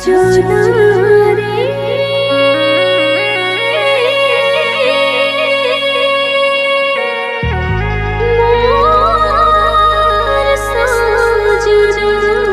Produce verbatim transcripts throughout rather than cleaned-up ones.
सजना रे मोर सजना।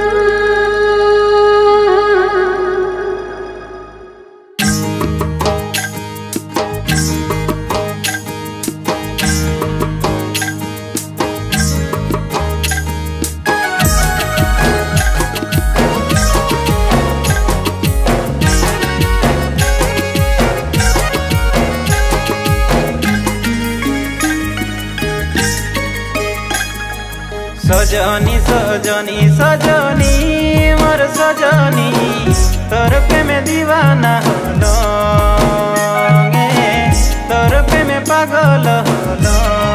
सजनी सजनी सजनी मोर सजनी तोर प्रेम दीवाना हलो गे तोर प्रेम पागल हलो।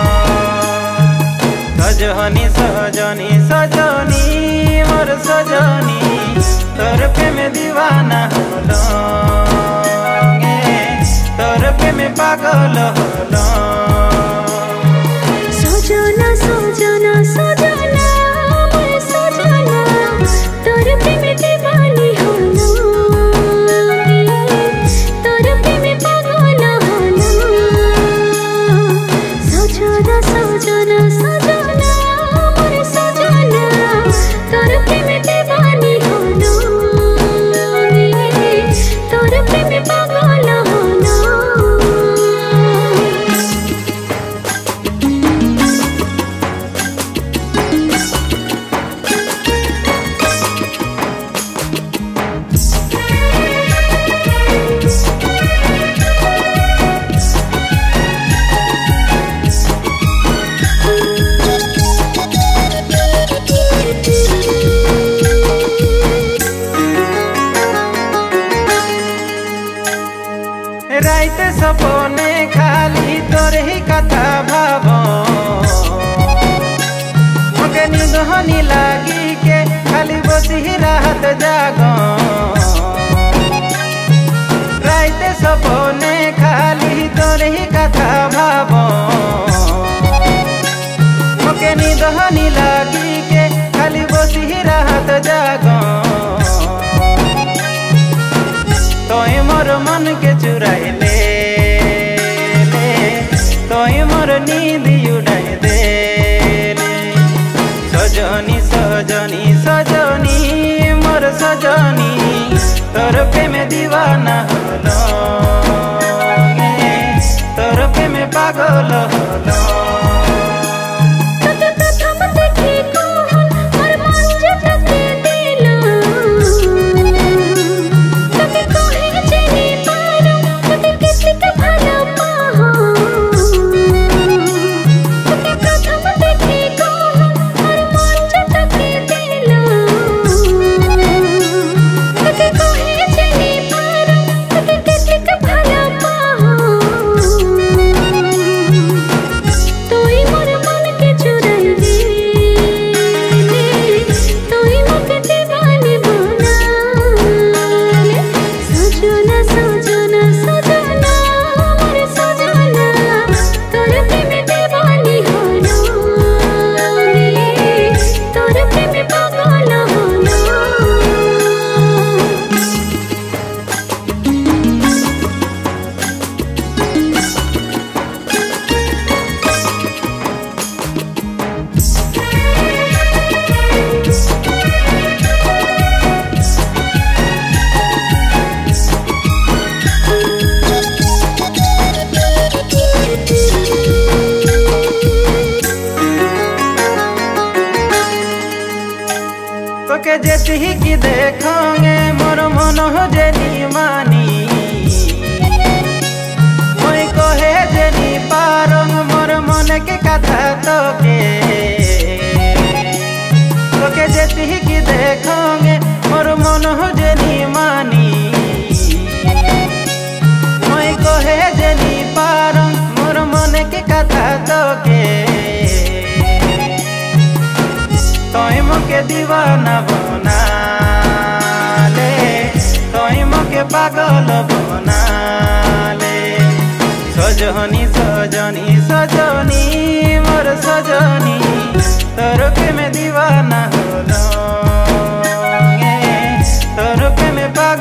सजनी सजनी सजनी मोर सजनी तोर प्रेम दीवाना हलो गे तोर प्रेम पागल हलो। सजना सजना सजना मोर सजना तोर प्रेम दीवानी हलो तोर प्रेम पागल हलो। सजना सजना सजना मोर सजना तोर प्रेम दीवानी हलो तोर प्रेम पागल हलो। रात सपने खाली तोर ही कथा भाव मुके नींद हनी लागी के खाली बसी ही रात जाग। रात सपने खाली तोर ही कथा भाव मुके नींद हनी लागी के खाली बसी ही रात जाग। तोय मोर मन के चुराए ले ले तोय मोर नींद उड़ाए दे ले। सजनी सजनी सजनी मोर सजनी तोर प्रेम दीवाना हलो गे तोर प्रेम पागल हलो। तोके जेती की देखोगे मोर मन हो जेनी मानी मैं कहे जेनी पारंग मोर मन के कथा तोके। तोके जेती की देखोगे मोर मन हो जेनी मानी मैं कहे जेनी पारंग मोर मन के कथा तोके। तोय मोके दीवाना बना ले तोय मोके पागल बना ले। सजनी सजनी सजनी मोर सजनी तोर प्रेम दीवाना हलो गे तोर प्रेम पागल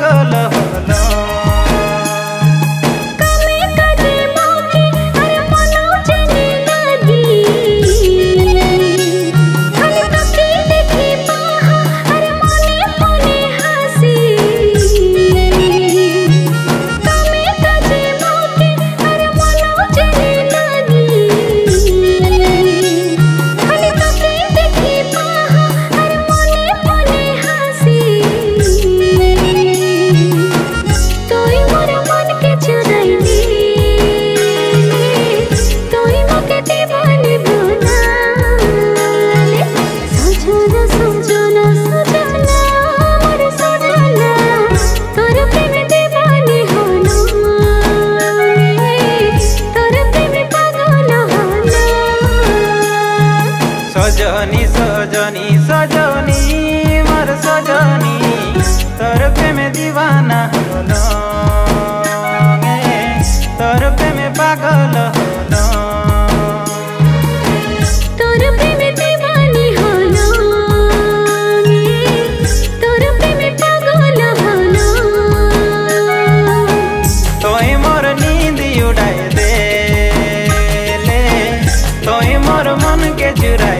सजनी सजनी सजनी मोर सजनी तोर प्रेम दीवाना होलो तोर प्रेम पागल होलो तोर प्रेम दीवानी होलो तोर प्रेम पागल होलो तोय मोर नींद उड़ाए दे ले तोय मोर मन के चुरा